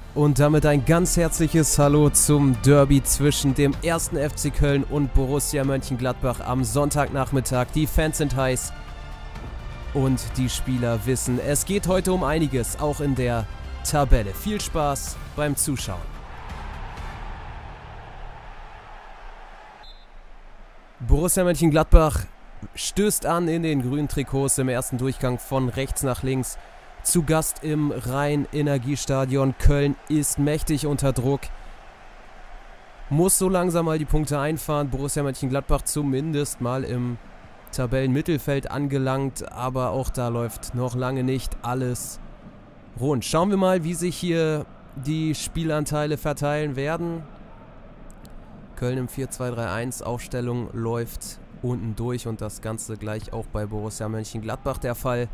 Und damit ein ganz herzliches Hallo zum Derby zwischen dem 1. FC Köln und Borussia Mönchengladbach am Sonntagnachmittag. Die Fans sind heiß und die Spieler wissen, es geht heute um einiges, auch in der Tabelle. Viel Spaß beim Zuschauen. Borussia Mönchengladbach stößt an in den grünen Trikots im ersten Durchgang von rechts nach links. Zu Gast im Rhein-Energiestadion. Köln ist mächtig unter Druck. Muss so langsam mal die Punkte einfahren. Borussia Mönchengladbach zumindest mal im Tabellenmittelfeld angelangt. Aber auch da läuft noch lange nicht alles rund. Schauen wir mal, wie sich hier die Spielanteile verteilen werden. Köln im 4-2-3-1. Aufstellung läuft unten durch. Und das Ganze gleich auch bei Borussia Mönchengladbach der Fall.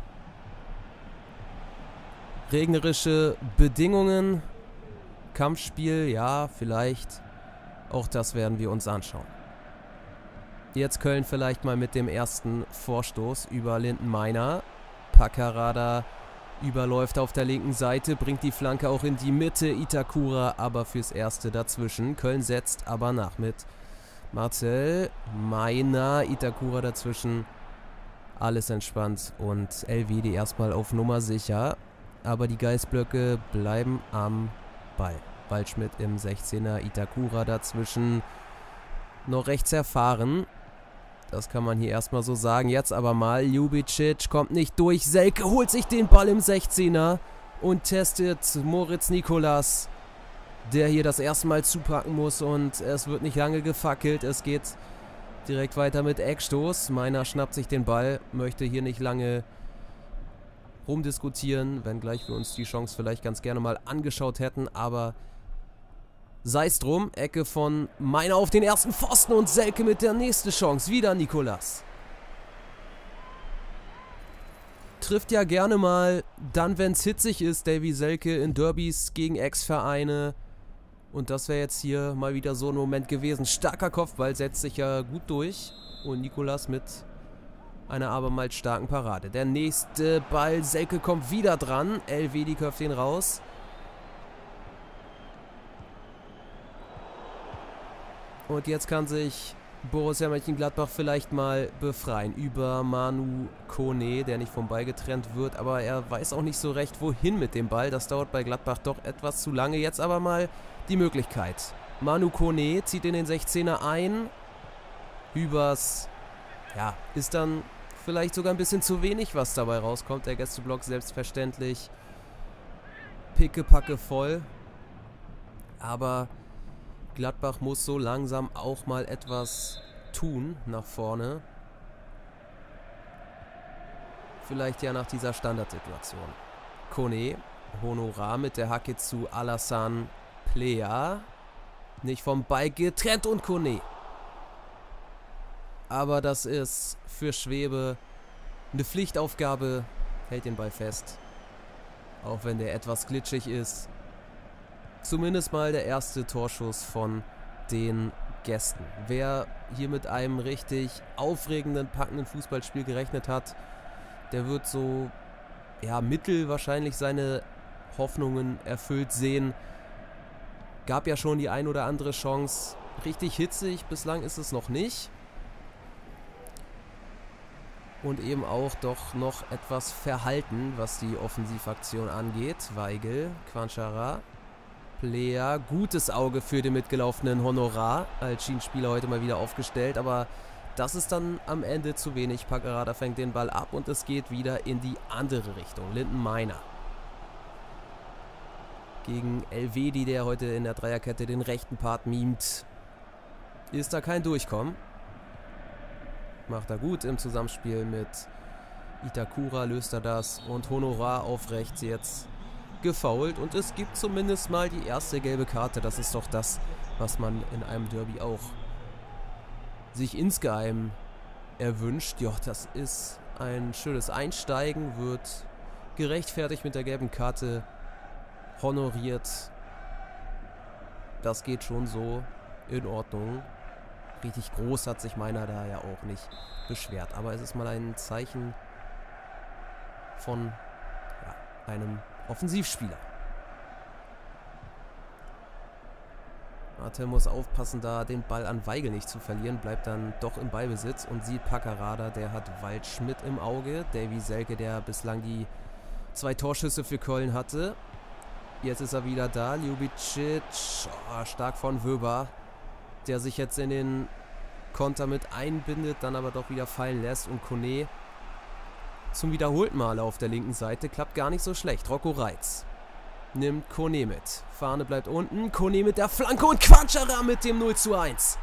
Regnerische Bedingungen, Kampfspiel, ja, vielleicht. Auch das werden wir uns anschauen. Jetzt Köln vielleicht mal mit dem ersten Vorstoß über Lindenmeiner. Packerada überläuft auf der linken Seite, bringt die Flanke auch in die Mitte. Itakura aber fürs Erste dazwischen. Köln setzt aber nach mit Marcel Meiner, Itakura dazwischen. Alles entspannt und Elvedi erstmal auf Nummer sicher. Aber die Geißblöcke bleiben am Ball. Waldschmidt im 16er, Itakura dazwischen. Noch rechts erfahren. Das kann man hier erstmal so sagen. Jetzt aber mal. Ljubicic kommt nicht durch. Selke holt sich den Ball im 16er und testet Moritz Nicolas, der hier das erste Mal zupacken muss. Und es wird nicht lange gefackelt. Es geht direkt weiter mit Eckstoß. Meiner schnappt sich den Ball. Möchte hier nicht lange rumdiskutieren, wenngleich wir uns die Chance vielleicht ganz gerne mal angeschaut hätten, aber sei es drum. Ecke von Meiner auf den ersten Pfosten und Selke mit der nächsten Chance. Wieder Nicolas. Trifft ja gerne mal, dann wenn es hitzig ist, Davy Selke in Derbys gegen Ex-Vereine. Und das wäre jetzt hier mal wieder so ein Moment gewesen. Starker Kopfball, setzt sich ja gut durch. Und Nicolas mit einer abermals starken Parade. Der nächste Ball, Selke kommt wieder dran. Elvedi köpft ihn raus. Und jetzt kann sich Borussia Mönchengladbach vielleicht mal befreien über Manu Kone, der nicht vom Ball getrennt wird. Aber er weiß auch nicht so recht, wohin mit dem Ball. Das dauert bei Gladbach doch etwas zu lange. Jetzt aber mal die Möglichkeit. Manu Kone zieht in den 16er ein. Hübers, ja, ist dann vielleicht sogar ein bisschen zu wenig, was dabei rauskommt. Der Gästeblock selbstverständlich pickepacke voll. Aber Gladbach muss so langsam auch mal etwas tun nach vorne. Vielleicht ja nach dieser Standardsituation. Kone, Honorar mit der Hacke zu Alassane Plea. Nicht vom Ball getrennt und Kone. Aber das ist für Schwebe eine Pflichtaufgabe. Hält den Ball fest. Auch wenn der etwas glitschig ist. Zumindest mal der erste Torschuss von den Gästen. Wer hier mit einem richtig aufregenden, packenden Fußballspiel gerechnet hat, der wird so, ja, mittel wahrscheinlich seine Hoffnungen erfüllt sehen. Gab ja schon die ein oder andere Chance. Richtig hitzig, bislang ist es noch nicht. Und eben auch doch noch etwas verhalten, was die Offensivaktion angeht. Weigel, Quanchara, Plea, gutes Auge für den mitgelaufenen Honorar. Als Schienenspieler heute mal wieder aufgestellt, aber das ist dann am Ende zu wenig. Packerada fängt den Ball ab und es geht wieder in die andere Richtung. Lindenmeiner gegen Elvedi, der heute in der Dreierkette den rechten Part mimt. Ist da kein Durchkommen. Macht er gut im Zusammenspiel mit Itakura, löst er das. Und Honorar auf rechts jetzt gefoult. Und es gibt zumindest mal die erste gelbe Karte. Das ist doch das, was man in einem Derby auch sich insgeheim erwünscht. Ja, das ist ein schönes Einsteigen. Wird gerechtfertigt mit der gelben Karte honoriert. Das geht schon so in Ordnung. Richtig groß hat sich Meiner da ja auch nicht beschwert. Aber es ist mal ein Zeichen von einem Offensivspieler. Martel muss aufpassen, da den Ball an Weigl nicht zu verlieren. Bleibt dann doch im Ballbesitz und sieht Packerada. Der hat Waldschmidt im Auge. Davy Selke, der bislang die 2 Torschüsse für Köln hatte. Jetzt ist er wieder da. Ljubicic, stark von Wöber, der sich jetzt in den Konter mit einbindet, dann aber doch wieder fallen lässt. Und Kone zum wiederholten Mal auf der linken Seite. Klappt gar nicht so schlecht. Rocco Reitz nimmt Kone mit. Fahne bleibt unten. Kone mit der Flanke und Quanchara mit dem 0:1.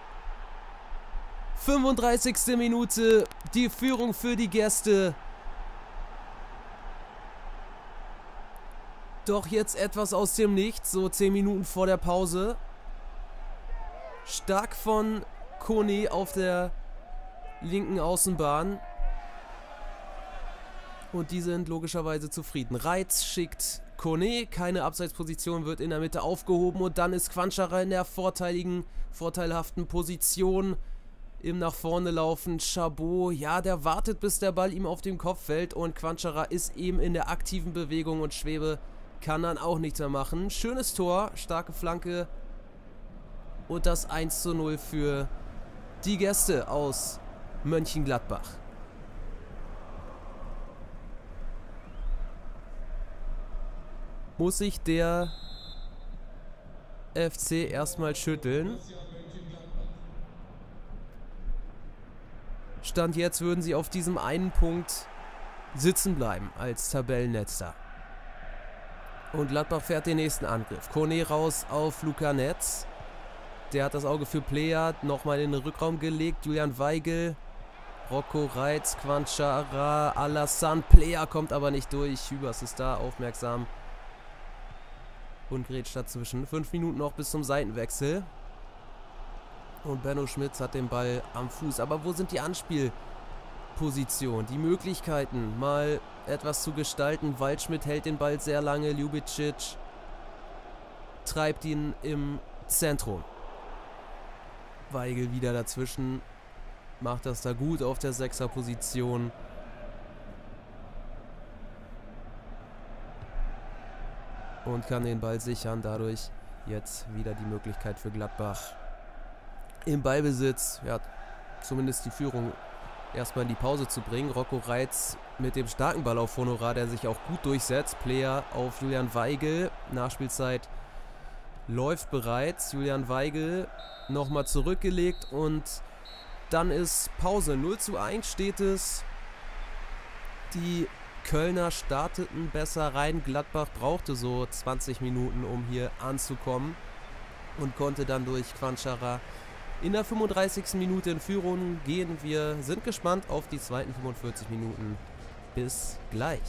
35. Minute. Die Führung für die Gäste. Doch jetzt etwas aus dem Nichts. So 10 Minuten vor der Pause. Stark von Kone auf der linken Außenbahn. Und die sind logischerweise zufrieden. Reitz schickt Kone, keine Abseitsposition, wird in der Mitte aufgehoben und dann ist Quanchara in der vorteilhaften Position im nach vorne laufen. Chabot, ja, der wartet, bis der Ball ihm auf den Kopf fällt und Quanchara ist eben in der aktiven Bewegung und Schwebe kann dann auch nichts mehr machen. Schönes Tor, starke Flanke und das 1:0 für die Gäste aus Mönchengladbach. Muss sich der FC erstmal schütteln. Stand jetzt würden sie auf diesem einen Punkt sitzen bleiben als Tabellenletzter. Und Gladbach fährt den nächsten Angriff. Kone raus auf Luca Netz. Der hat das Auge für Player nochmal in den Rückraum gelegt. Julian Weigl, Rocco Reitz, Quanchara, Alassane. Player kommt aber nicht durch. Hübers ist da aufmerksam. Und grätscht dazwischen. 5 Minuten noch bis zum Seitenwechsel. Und Benno Schmitz hat den Ball am Fuß. Aber wo sind die Anspielpositionen? Die Möglichkeiten, mal etwas zu gestalten. Waldschmidt hält den Ball sehr lange. Ljubicic treibt ihn im Zentrum. Weigl wieder dazwischen. Macht das da gut auf der 6er-Position. Und kann den Ball sichern. Dadurch jetzt wieder die Möglichkeit für Gladbach im Ballbesitz, ja, zumindest die Führung erstmal in die Pause zu bringen. Rocco Reitz mit dem starken Ball auf Honorar, der sich auch gut durchsetzt. Player auf Julian Weigl. Nachspielzeit läuft bereits. Julian Weigl nochmal zurückgelegt und dann ist Pause. 0:1 steht es. Die Kölner starteten besser rein. Gladbach brauchte so 20 Minuten, um hier anzukommen und konnte dann durch Quanchara in der 35. Minute in Führung gehen. Wir sind gespannt auf die zweiten 45 Minuten. Bis gleich.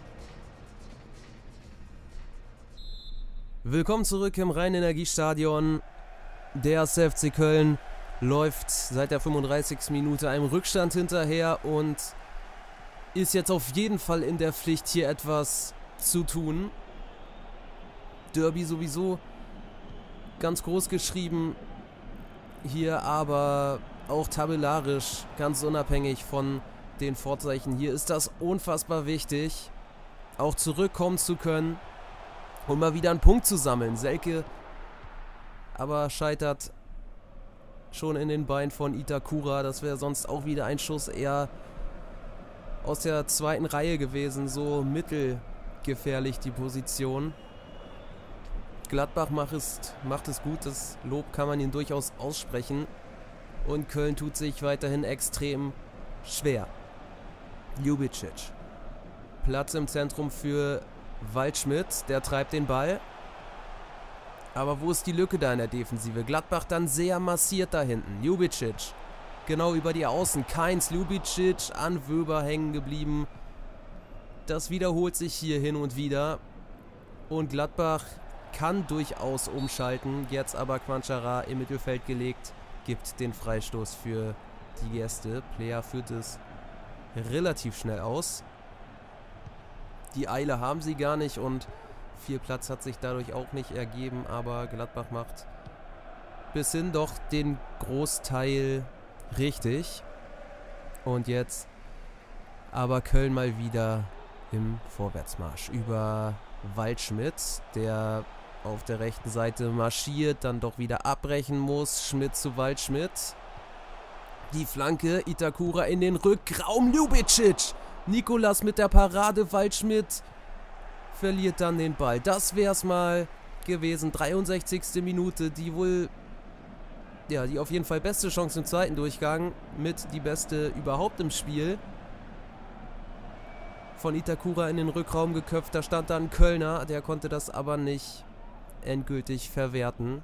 Willkommen zurück im Rhein-Energiestadion. Der FC Köln läuft seit der 35. Minute einem Rückstand hinterher und ist jetzt auf jeden Fall in der Pflicht, hier etwas zu tun. Derby sowieso ganz groß geschrieben. Hier aber auch tabellarisch, ganz unabhängig von den Vorzeichen. Hier ist das unfassbar wichtig, auch zurückkommen zu können und mal wieder einen Punkt zu sammeln. Selke aber scheitert schon in den Beinen von Itakura. Das wäre sonst auch wieder ein Schuss eher aus der zweiten Reihe gewesen. So mittelgefährlich die Position. Gladbach macht es gut, das Lob kann man ihnen durchaus aussprechen. Und Köln tut sich weiterhin extrem schwer. Ljubicic. Platz im Zentrum für Waldschmidt, der treibt den Ball. Aber wo ist die Lücke da in der Defensive? Gladbach dann sehr massiert da hinten. Ljubicic, genau über die Außen. Kainz, Ljubicic an Wöber hängen geblieben. Das wiederholt sich hier hin und wieder. Und Gladbach kann durchaus umschalten. Jetzt aber Quanchara im Mittelfeld gelegt. Gibt den Freistoß für die Gäste. Player führt es relativ schnell aus. Die Eile haben sie gar nicht und viel Platz hat sich dadurch auch nicht ergeben. Aber Gladbach macht bis hin doch den Großteil richtig. Und jetzt aber Köln mal wieder im Vorwärtsmarsch über Waldschmidt, der auf der rechten Seite marschiert, dann doch wieder abbrechen muss. Schmidt zu Waldschmidt. Die Flanke, Itakura in den Rückraum, Ljubicic. Nikolas mit der Parade, Waldschmidt verliert dann den Ball. Das wär's mal gewesen. 63. Minute, die wohl, ja, die auf jeden Fall beste Chance im zweiten Durchgang. Mit die beste überhaupt im Spiel. Von Itakura in den Rückraum geköpft, da stand dann Kölner. Der konnte das aber nicht endgültig verwerten.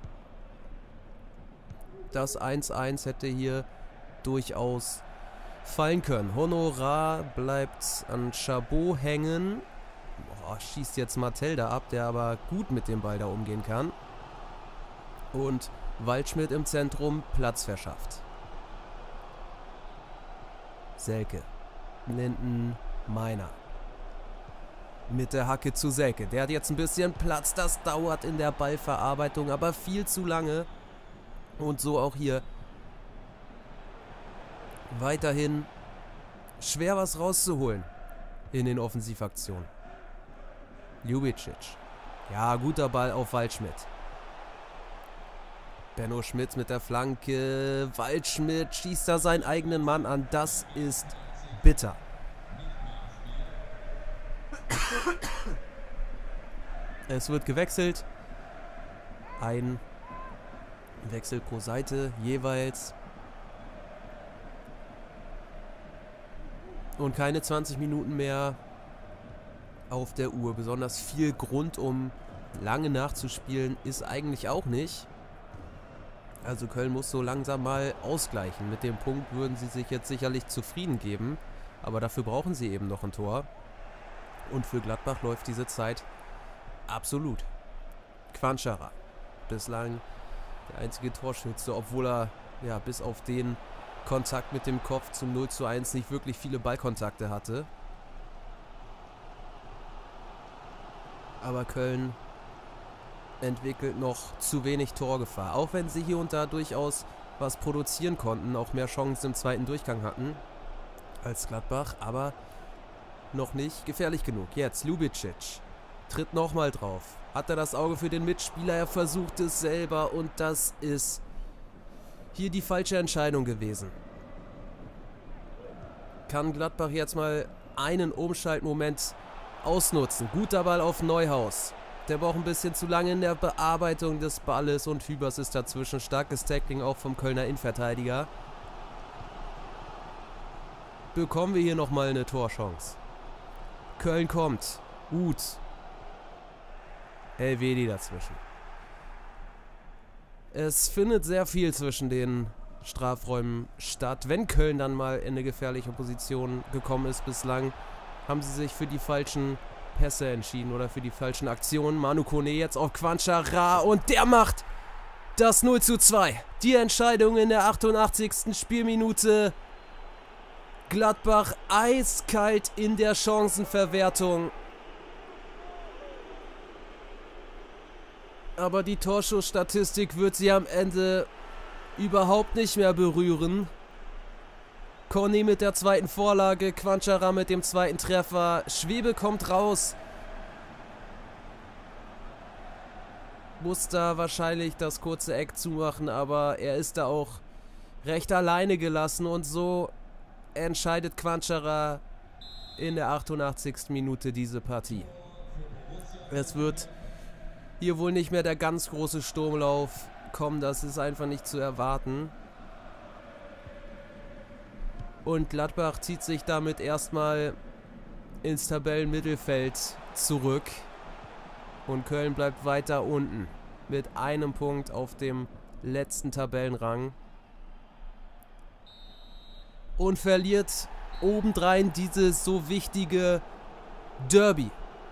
Das 1-1 hätte hier durchaus fallen können. Honorar bleibt an Chabot hängen. Boah, schießt jetzt Martel da ab, der aber gut mit dem Ball da umgehen kann. Und Waldschmidt im Zentrum Platz verschafft. Selke. Linden, Meiner. Mit der Hacke zu Selke. Der hat jetzt ein bisschen Platz. Das dauert in der Ballverarbeitung, aber viel zu lange. Und so auch hier. Weiterhin schwer was rauszuholen in den Offensivaktionen. Ljubicic. Ja, guter Ball auf Waldschmidt. Benno Schmitz mit der Flanke. Waldschmidt schießt da seinen eigenen Mann an. Das ist bitter. Es wird gewechselt. Ein Wechsel pro Seite jeweils. Und keine 20 Minuten mehr auf der Uhr. Besonders viel Grund, um lange nachzuspielen, ist eigentlich auch nicht. Also Köln muss so langsam mal ausgleichen. Mit dem Punkt würden sie sich jetzt sicherlich zufrieden geben. Aber dafür brauchen sie eben noch ein Tor. Und für Gladbach läuft diese Zeit absolut. Quanchara. Bislang der einzige Torschütze, obwohl er ja bis auf den Kontakt mit dem Kopf zum 0:1 nicht wirklich viele Ballkontakte hatte. Aber Köln entwickelt noch zu wenig Torgefahr. Auch wenn sie hier und da durchaus was produzieren konnten, auch mehr Chancen im zweiten Durchgang hatten als Gladbach, aber noch nicht gefährlich genug. Jetzt Ljubicic tritt nochmal drauf. Hat er das Auge für den Mitspieler? Er versucht es selber und das ist hier die falsche Entscheidung gewesen. Kann Gladbach jetzt mal einen Umschaltmoment ausnutzen. Guter Ball auf Neuhaus. Der braucht ein bisschen zu lange in der Bearbeitung des Balles und Hübers ist dazwischen. Starkes Tackling auch vom Kölner Innenverteidiger. Bekommen wir hier nochmal eine Torchance. Köln kommt. Gut. Elvedi dazwischen. Es findet sehr viel zwischen den Strafräumen statt. Wenn Köln dann mal in eine gefährliche Position gekommen ist bislang, haben sie sich für die falschen Pässe entschieden oder für die falschen Aktionen. Manu Kone jetzt auf Quanchara und der macht das 0:2. Die Entscheidung in der 88. Spielminute. Gladbach eiskalt in der Chancenverwertung. Aber die Torschussstatistik wird sie am Ende überhaupt nicht mehr berühren. Cornet mit der zweiten Vorlage, Quanchara mit dem zweiten Treffer. Schwebe kommt raus. Muss da wahrscheinlich das kurze Eck zumachen, aber er ist da auch recht alleine gelassen. Und so entscheidet Quanchara in der 88. Minute diese Partie. Es wird hier wohl nicht mehr der ganz große Sturmlauf kommen, das ist einfach nicht zu erwarten. Und Gladbach zieht sich damit erstmal ins Tabellenmittelfeld zurück. Und Köln bleibt weiter unten mit einem Punkt auf dem letzten Tabellenrang. Und verliert obendrein dieses so wichtige Derby.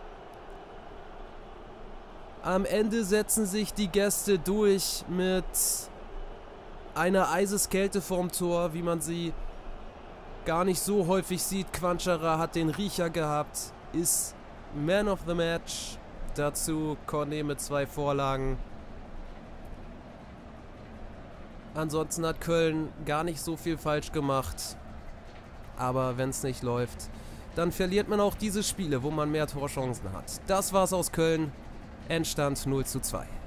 Am Ende setzen sich die Gäste durch mit einer Eiseskälte vorm Tor, wie man sie gar nicht so häufig sieht. Quanchara hat den Riecher gehabt, ist Man of the Match. Dazu Cornet mit 2 Vorlagen. Ansonsten hat Köln gar nicht so viel falsch gemacht. Aber wenn es nicht läuft, dann verliert man auch diese Spiele, wo man mehr Torchancen hat. Das war's aus Köln. Endstand 0:2.